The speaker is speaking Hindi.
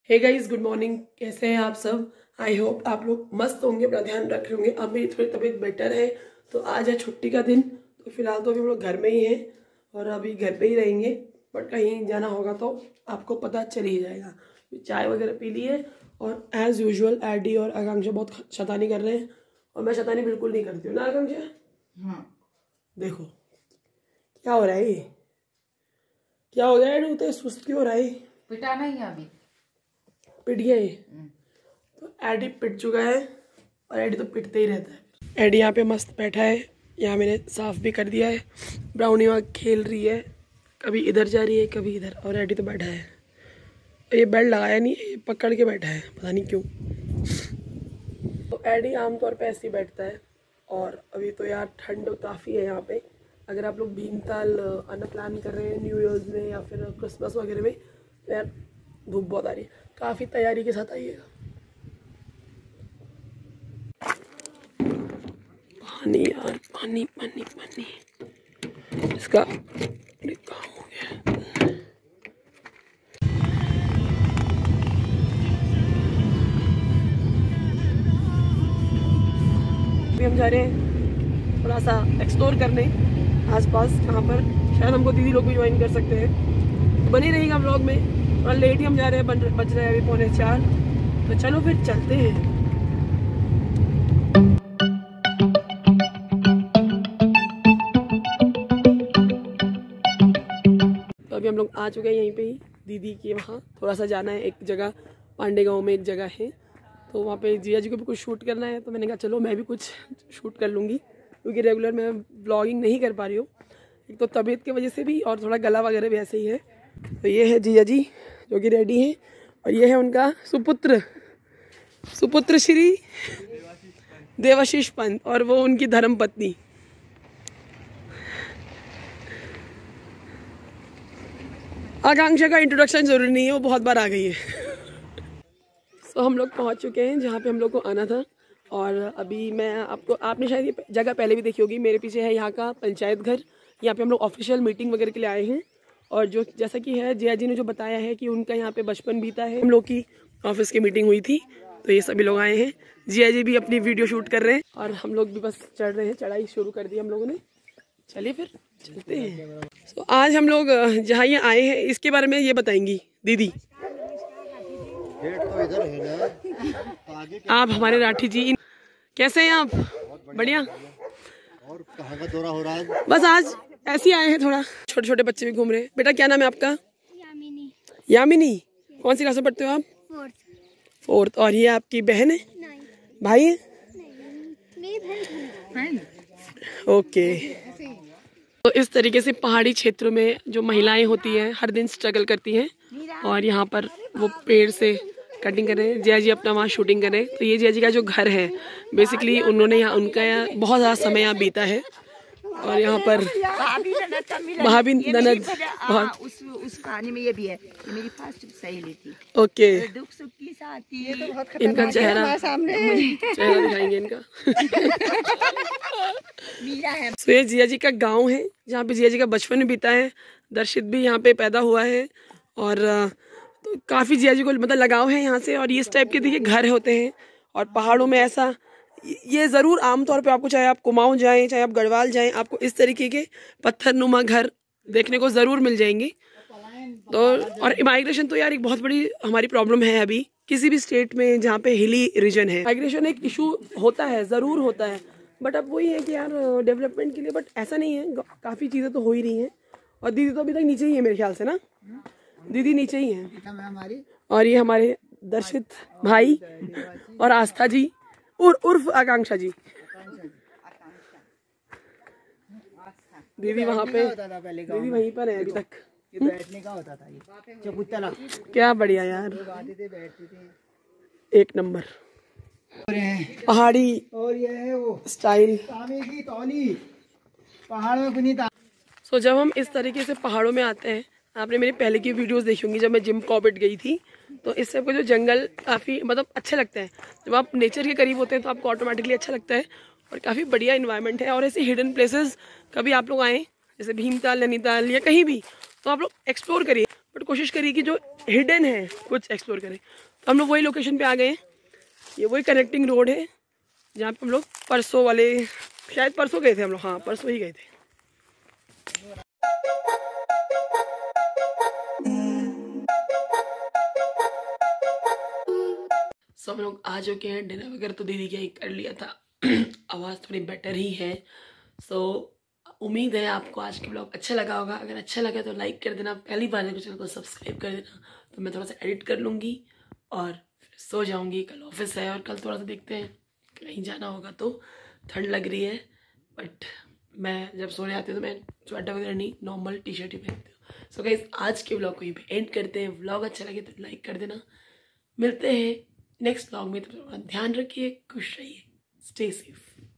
Hey guys, good morning. कैसे हैं आप सब? आई होप आप लोग मस्त होंगे, अपना ध्यान रख रहे होंगे। अब मेरी थोड़ी तबीयत बेटर है, तो आज है छुट्टी का दिन। तो फिलहाल तो अभी हम लोग घर में ही हैं और अभी घर पे ही रहेंगे। बट कहीं जाना होगा तो आपको पता चल ही जाएगा। चाय वगैरह पी ली है और एज यूजुअल एडी और आकांक्षा बहुत शैतानी कर रहे हैं और मैं शैतानी बिल्कुल नहीं करती हूँ ना आकांक्षा? हाँ। देखो क्या हो रहा है, ये क्या हो गया है? तो सुस्त क्यों हो रहा है? पिटाना ही अभी पिट गया ये। तो एडी पिट चुका है और एडी तो पिटते ही रहता है। एडी यहाँ पे मस्त बैठा है, यहाँ मैंने साफ भी कर दिया है। ब्राउनी वहाँ खेल रही है, कभी इधर जा रही है कभी इधर, और एडी तो बैठा है। ये बेल्ट लगाया नहीं, ये पकड़ के बैठा है, पता नहीं क्यों। तो एडी आमतौर पे ऐसे ही बैठता है। और अभी तो यार ठंड काफ़ी है यहाँ पे। अगर आप लोग भीमताल आना प्लान कर रहे हैं न्यू ईयर्स में या फिर क्रिसमस वगैरह में, तो यार धूप बहुत आ रही है, काफ़ी तैयारी के साथ आइएगा। पानी यार, पानी पानी पानी, इसका काम हो गया। अभी हम जा रहे हैं थोड़ा सा एक्सप्लोर करने आसपास, जहाँ पर शायद हमको दीदी लोग भी ज्वाइन कर सकते हैं। बने रहेगा व्लॉग में। थोड़ा लेट ही हम जा रहे हैं, बज रहे हैं अभी 3:45। तो चलो फिर चलते हैं। तो अभी हम लोग आ चुके हैं यहीं पे ही, दीदी के वहाँ थोड़ा सा जाना है। एक जगह पांडे गांव में एक जगह है, तो वहाँ पे जिया जी को भी कुछ शूट करना है। तो मैंने कहा चलो मैं भी कुछ शूट कर लूँगी, क्योंकि रेगुलर मैं ब्लॉगिंग नहीं कर पा रही हूँ, एक तो तबीयत की वजह से भी और थोड़ा गला वगैरह भी ऐसे ही है। तो ये है जिया जी जो कि रेडी है, और ये है उनका सुपुत्र श्री देवाशीष पंत, और वो उनकी धर्म पत्नी। आकांक्षा का इंट्रोडक्शन जरूरी नहीं है, वो बहुत बार आ गई है। तो हम लोग पहुंच चुके हैं जहाँ पे हम लोग को आना था। और अभी मैं आपने शायद ये जगह पहले भी देखी होगी। मेरे पीछे है यहाँ का पंचायत घर, यहाँ पे हम लोग ऑफिशियल मीटिंग वगैरह के लिए आए हैं। और जो जैसा कि है जिया जी ने जो बताया है कि उनका यहाँ पे बचपन बीता है, हम लोग की ऑफिस की मीटिंग हुई थी, तो ये सभी लोग आए हैं। जिया जी भी अपनी वीडियो शूट कर रहे हैं और हम लोग भी बस चढ़ रहे हैं, चढ़ाई शुरू कर दी हम लोगों ने। चलिए फिर चलते हैं। तो आज हम लोग जहाँ ये आए हैं इसके बारे में ये बताएंगी दीदी। तो इधर है ना। आप हमारे राठी जी कैसे हैं आप? बढ़िया। और कहाँ का दौरा हो रहा है? बस आज ऐसे ही आए हैं, थोड़ा छोटे छोटे बच्चे भी घूम रहे हैं। बेटा क्या नाम है आपका? यामिनी। यामिनी। कौन सी क्लास में पढ़ते हो आप? फोर्थ। और ये आपकी बहन है? भाई है? ओके। तो इस तरीके से पहाड़ी क्षेत्रों में जो महिलाएं होती हैं हर दिन स्ट्रगल करती हैं, और यहाँ पर वो पेड़ से कटिंग कर रहे हैं। जिया जी अपना वहाँ शूटिंग कर रहे हैं। तो ये जिया जी का जो घर है, बेसिकली उन्होंने यहाँ उनका यहाँ बहुत ज़्यादा समय यहाँ बीता है। और यहाँ पर भाभी ननद बहुत उस कहानी में ये भी है, मेरी फर्स्ट सहेली थी। ओके। दुख सुख की साथी है, तो इनका चेहरा दिखाएंगे इनका। मीरा है। तो ये जिया जी का गांव है जहाँ पे जिया जी का बचपन भी बीता है। दर्शित भी यहाँ पे पैदा हुआ है और तो काफ़ी जिया जी को मतलब लगाव है यहाँ से। और इस टाइप के देखिए घर होते हैं, और पहाड़ों में ऐसा ये ज़रूर आमतौर पे आपको, चाहे आप कुमाऊं जाएं चाहे आप गढ़वाल जाएं, आपको इस तरीके के पत्थरनुमा घर देखने को ज़रूर मिल जाएंगे। तो और माइग्रेशन तो यार एक बहुत बड़ी हमारी प्रॉब्लम है अभी किसी भी स्टेट में जहाँ पे हिली रीजन है। माइग्रेशन एक इशू होता है, ज़रूर होता है, बट अब वही है कि यार डेवलपमेंट के लिए, बट ऐसा नहीं है, काफ़ी चीज़ें तो हो ही रही हैं। और दीदी तो अभी तक नीचे ही है मेरे ख्याल से ना, दीदी नीचे ही हैं। और ये हमारे दर्शित भाई और आस्था जी उर्फ आकांक्षा जी। दीदी वहाँ पे, दीदी वहीं पर है अभी तक। बैठने का होता था ये चबूतरा। क्या बढ़िया यार, एक नंबर पहाड़ी। और ये है वो स्टाइल की तौली पहाड़ों में। सो जब हम इस तरीके से पहाड़ों में आते हैं, आपने मेरी पहले की वीडियोस देखी होंगी जब मैं जिम कॉर्बेट गई थी, तो इस सब का जो जंगल काफ़ी मतलब अच्छा लगता है। जब आप नेचर के करीब होते हैं तो आपको ऑटोमेटिकली अच्छा लगता है, और काफ़ी बढ़िया इन्वायरमेंट है। और ऐसे हिडन प्लेसेस कभी आप लोग आएँ जैसे भीमताल, नैनीताल या कहीं भी, तो आप लोग एक्सप्लोर करिए। बट कोशिश करिए कि जो हिडन है कुछ एक्सप्लोर करें। तो हम लोग वही लोकेशन पे आ गए हैं। ये वही कनेक्टिंग रोड है जहाँ पे हम लोग परसों वाले, शायद परसों गए थे हम लोग, हाँ परसों ही गए थे। सो हम लोग आ चुके हैं, डिनर वगैरह तो दीदी क्या कर लिया था। आवाज़ थोड़ी बेटर ही है। सो उम्मीद है आपको आज के ब्लॉग अच्छा लगा होगा। अगर अच्छा लगा तो लाइक कर देना, पहली बार है चैनल को सब्सक्राइब कर देना। तो मैं थोड़ा सा एडिट कर लूँगी और फिर सो जाऊँगी। कल ऑफिस है और कल थोड़ा सा देखते हैं कहीं जाना होगा। तो ठंड लग रही है, बट मैं जब सोने आती हूँ तो मैं स्वेटर वगैरह नहीं, नॉर्मल टी शर्ट ही पहनती हूँ। सो गाइस आज के ब्लॉग को यहीं पे एंड करते हैं। ब्लॉग अच्छा लगे तो लाइक कर देना। मिलते हैं नेक्स्ट ब्लॉग में। तो ध्यान रखिए, खुश रहिए, स्टे सेफ।